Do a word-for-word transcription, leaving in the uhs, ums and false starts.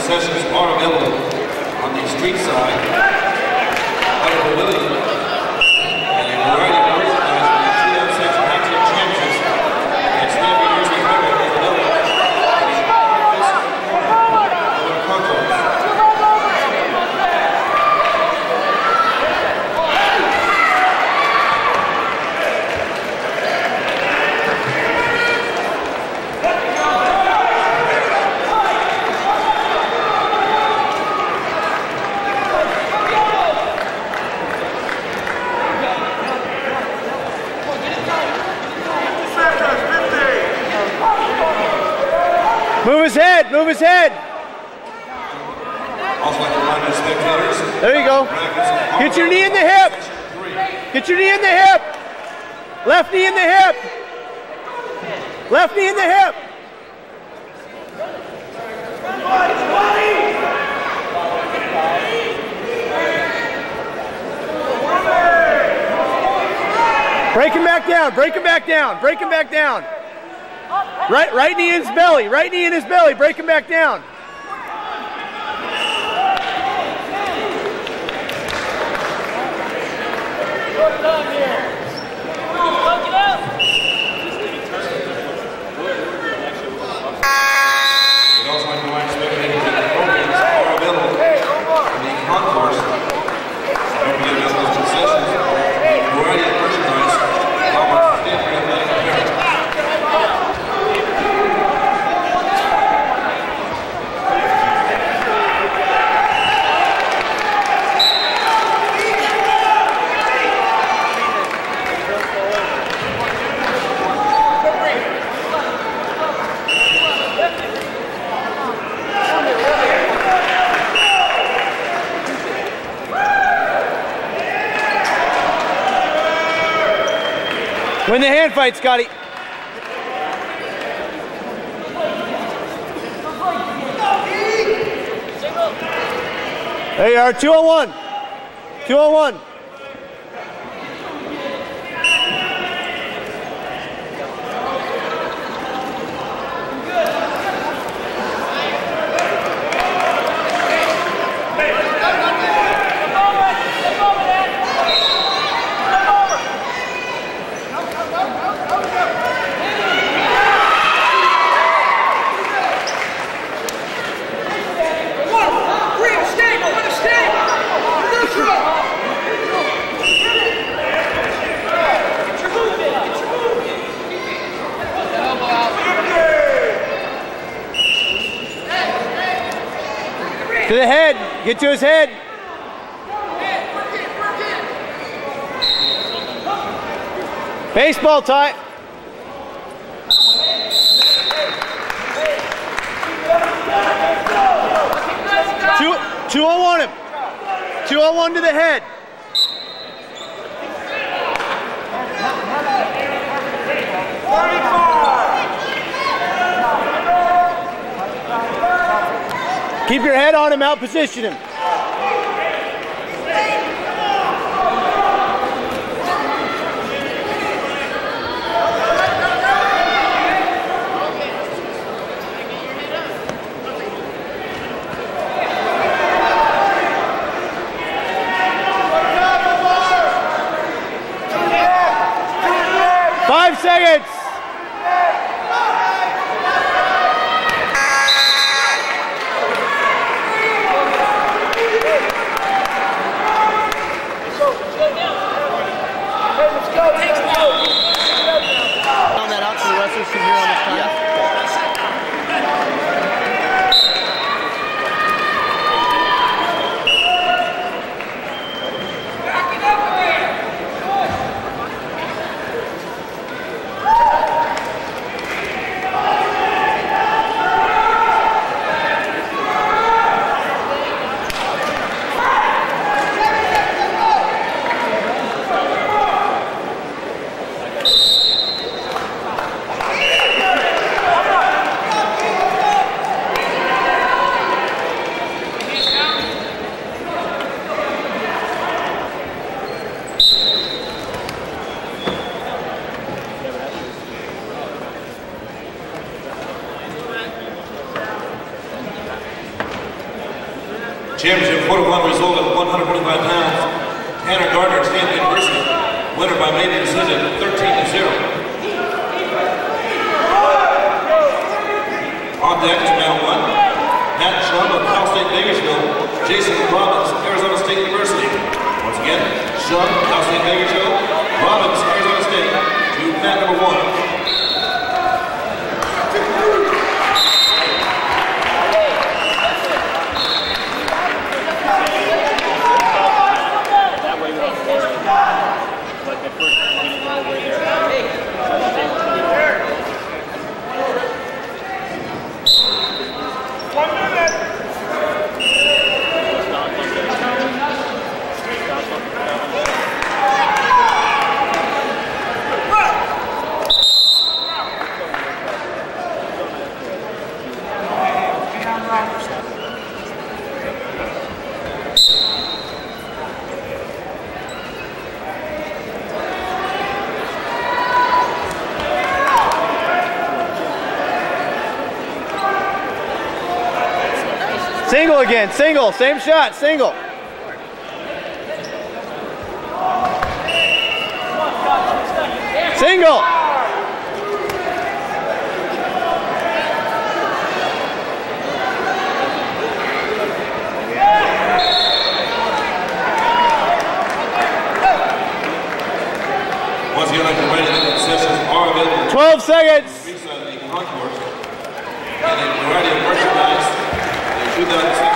concessions are available on the street side of the pavilion. And a variety of merchandise from the two thousand six Continental Championships and Stampede University Highway is available in the concourse. Move his head, move his head. Also like to remind the spectators. There you go. Get your knee in the hip. Get your knee in the hip. Left knee in the hip. Left knee in the hip. Break him back down, break him back down, break him back down. Right, right knee in his belly, right knee in his belly, break him back down. Good done here. Look it up. We'd also like to remind spectators that the programs are available in the concourse. Don't forget about those concessions. A variety of merchandise along with Stanford Athletic apparel. Win the hand fight, Scotty. There you are, two on one. Two on one. To the head. Get to his head. Baseball tie. Two, two on one him. Two on one to the head. Keep your head on him, out position him. Five seconds. Championship quarter one result of one hundred twenty-five pounds. Tanner Gardner, Stanford University. Winner by maiden decision, thirteen to zero. On deck to mount one. Matt Shum of Cal State Bakersfield. Jason Robbins, Arizona State University. Once again, Shum, Cal State Bakersfield. Robbins, Arizona State. To mat number one. Single again, single, same shot, single. Single. Once again, I'd like to remind you that concessions are available. twelve seconds. Street side of the concourse. And a variety of merchandise. They do that.